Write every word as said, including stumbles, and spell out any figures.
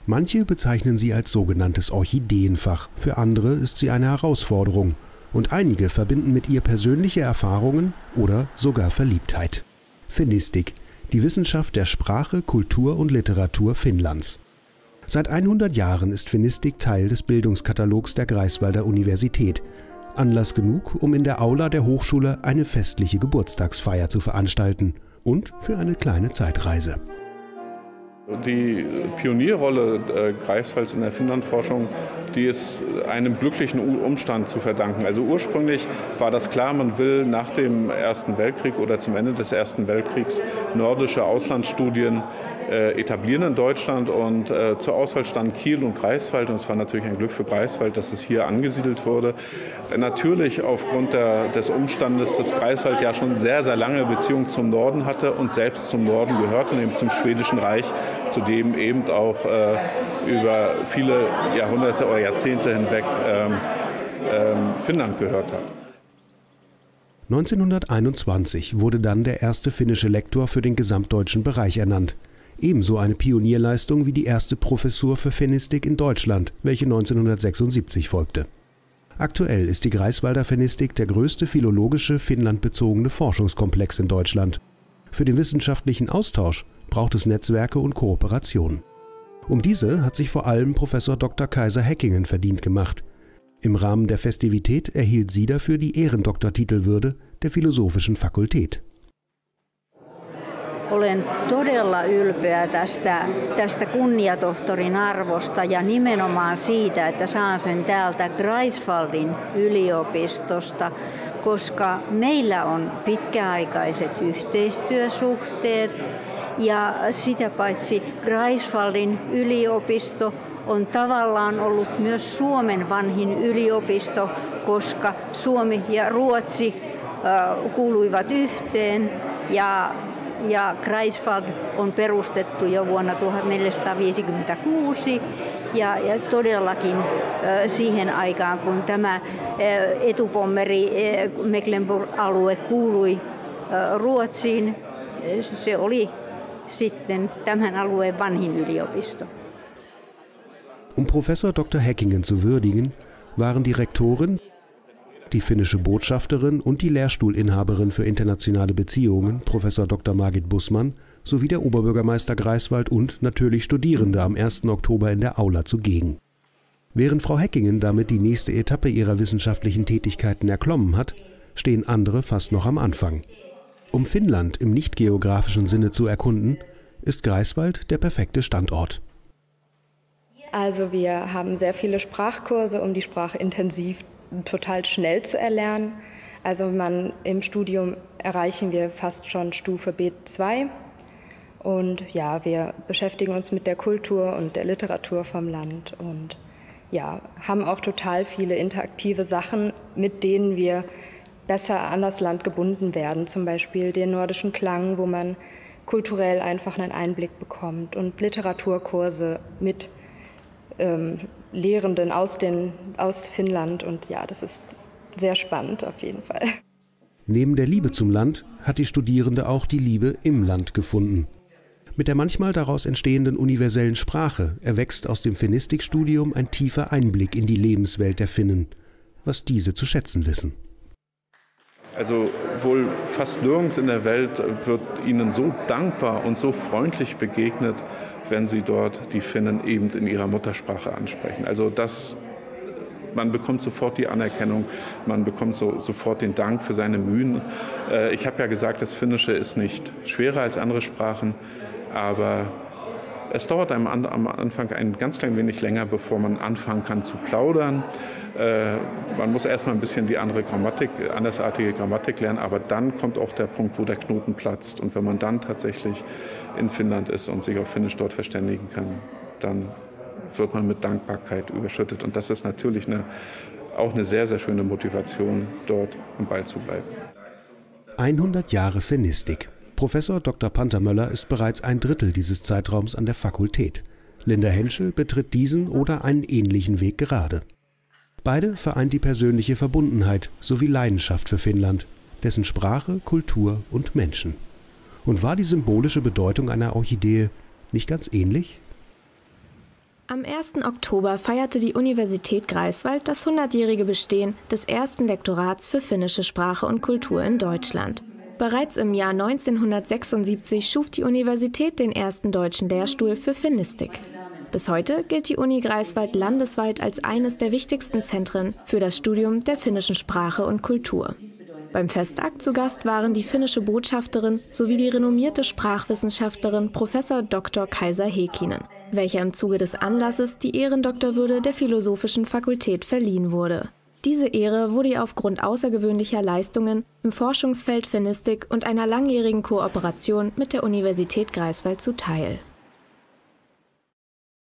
Manche bezeichnen sie als sogenanntes Orchideenfach, für andere ist sie eine Herausforderung und einige verbinden mit ihr persönliche Erfahrungen oder sogar Verliebtheit. Finnistik, die Wissenschaft der Sprache, Kultur und Literatur Finnlands. Seit hundert Jahren ist Finnistik Teil des Bildungskatalogs der Greifswalder Universität. Anlass genug, um in der Aula der Hochschule eine festliche Geburtstagsfeier zu veranstalten und für eine kleine Zeitreise. Die Pionierrolle äh, Greifswalds in der Finnlandforschung, die ist einem glücklichen Umstand zu verdanken. Also ursprünglich war das klar, man will nach dem Ersten Weltkrieg oder zum Ende des Ersten Weltkriegs nordische Auslandsstudien äh, etablieren in Deutschland. Und äh, zur Auswahl standen Kiel und Greifswald. Und es war natürlich ein Glück für Greifswald, dass es hier angesiedelt wurde. Äh, natürlich aufgrund der, des Umstandes, dass Greifswald ja schon sehr, sehr lange Beziehungen zum Norden hatte und selbst zum Norden gehörte, nämlich zum Schwedischen Reich, zu dem eben auch äh, über viele Jahrhunderte oder Jahrzehnte hinweg ähm, ähm, Finnland gehört hat. neunzehnhunderteinundzwanzig wurde dann der erste finnische Lektor für den gesamtdeutschen Bereich ernannt. Ebenso eine Pionierleistung wie die erste Professur für Finnistik in Deutschland, welche neunzehnhundertsechsundsiebzig folgte. Aktuell ist die Greifswalder Finnistik der größte philologische finnlandbezogene Forschungskomplex in Deutschland. Für den wissenschaftlichen Austausch braucht es Netzwerke und Kooperationen. Um diese hat sich vor allem Professor Doktor Kaisa Häkkinen verdient gemacht. Im Rahmen der Festivität erhielt sie dafür die Ehrendoktortitelwürde der Philosophischen Fakultät. Olen todella ylpeä tästä, tästä kunniatohtorin arvosta ja nimenomaan siitä, että saan sen täältä Greifswaldin yliopistosta, koska meillä on pitkäaikaiset yhteistyösuhteet ja sitä paitsi Greifswaldin yliopisto on tavallaan ollut myös Suomen vanhin yliopisto, koska Suomi ja Ruotsi äh, kuuluivat yhteen ja Ja Greifswald on perustettu jo vuonna tuhatneljäsataaviisikymmentäkuusi ja, ja todellakin äh, siihen aikaan, kun tämä äh, etupommeri äh, Mecklenburg-alue kuului äh, Ruotsiin, se oli sitten tämän alueen vanhin yliopisto. Um Professor Doktor Häkkinen zu würdigen, waren die Rektorin, die finnische Botschafterin und die Lehrstuhlinhaberin für internationale Beziehungen, Professor Doktor Margit Bussmann, sowie der Oberbürgermeister Greifswald und natürlich Studierende am ersten Oktober in der Aula zugegen. Während Frau Häkkinen damit die nächste Etappe ihrer wissenschaftlichen Tätigkeiten erklommen hat, stehen andere fast noch am Anfang. Um Finnland im nicht geografischen Sinne zu erkunden, ist Greifswald der perfekte Standort. Also wir haben sehr viele Sprachkurse, um die Sprache intensiv total schnell zu erlernen. Also man, im Studium erreichen wir fast schon Stufe B zwei. Und ja, wir beschäftigen uns mit der Kultur und der Literatur vom Land und ja, haben auch total viele interaktive Sachen, mit denen wir besser an das Land gebunden werden. Zum Beispiel den nordischen Klang, wo man kulturell einfach einen Einblick bekommt, und Literaturkurse mit ähm, Lehrenden aus, den, aus Finnland, und ja, das ist sehr spannend auf jeden Fall. Neben der Liebe zum Land hat die Studierende auch die Liebe im Land gefunden. Mit der manchmal daraus entstehenden universellen Sprache erwächst aus dem Finnistikstudium ein tiefer Einblick in die Lebenswelt der Finnen, was diese zu schätzen wissen. Also wohl fast nirgends in der Welt wird ihnen so dankbar und so freundlich begegnet, wenn sie dort die Finnen eben in ihrer Muttersprache ansprechen. Also das, man bekommt sofort die Anerkennung, man bekommt so, sofort den Dank für seine Mühen. Äh, ich habe ja gesagt, das Finnische ist nicht schwerer als andere Sprachen, aber es dauert einem an, am Anfang ein ganz klein wenig länger, bevor man anfangen kann zu plaudern. Äh, man muss erstmal ein bisschen die andere Grammatik, andersartige Grammatik lernen, aber dann kommt auch der Punkt, wo der Knoten platzt. Und wenn man dann tatsächlich in Finnland ist und sich auf Finnisch dort verständigen kann, dann wird man mit Dankbarkeit überschüttet. Und das ist natürlich eine, auch eine sehr, sehr schöne Motivation, dort am Ball zu bleiben. hundert Jahre Finnistik. Professor Doktor Pantermöller ist bereits ein Drittel dieses Zeitraums an der Fakultät. Linda Henschel betritt diesen oder einen ähnlichen Weg gerade. Beide vereint die persönliche Verbundenheit sowie Leidenschaft für Finnland, dessen Sprache, Kultur und Menschen. Und war die symbolische Bedeutung einer Orchidee nicht ganz ähnlich? Am ersten Oktober feierte die Universität Greifswald das hundertjährige Bestehen des ersten Lektorats für finnische Sprache und Kultur in Deutschland. Bereits im Jahr neunzehnhundertsechsundsiebzig schuf die Universität den ersten deutschen Lehrstuhl für Finnistik. Bis heute gilt die Uni Greifswald landesweit als eines der wichtigsten Zentren für das Studium der finnischen Sprache und Kultur. Beim Festakt zu Gast waren die finnische Botschafterin sowie die renommierte Sprachwissenschaftlerin Professor Doktor Kaisa Heikkinen, welcher im Zuge des Anlasses die Ehrendoktorwürde der Philosophischen Fakultät verliehen wurde. Diese Ehre wurde ihr aufgrund außergewöhnlicher Leistungen im Forschungsfeld Finnistik und einer langjährigen Kooperation mit der Universität Greifswald zuteil.